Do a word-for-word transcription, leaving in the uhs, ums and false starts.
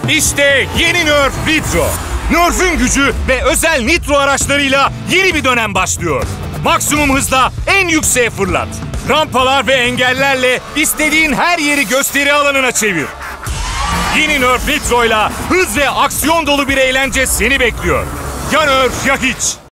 İşte yeni Nerf Nitro. Nerf'ün gücü ve özel Nitro araçlarıyla yeni bir dönem başlıyor. Maksimum hızla en yükseğe fırlat. Rampalar ve engellerle istediğin her yeri gösteri alanına çevir. Yeni Nerf Nitro'yla hız ve aksiyon dolu bir eğlence seni bekliyor. Ya Nerf ya hiç.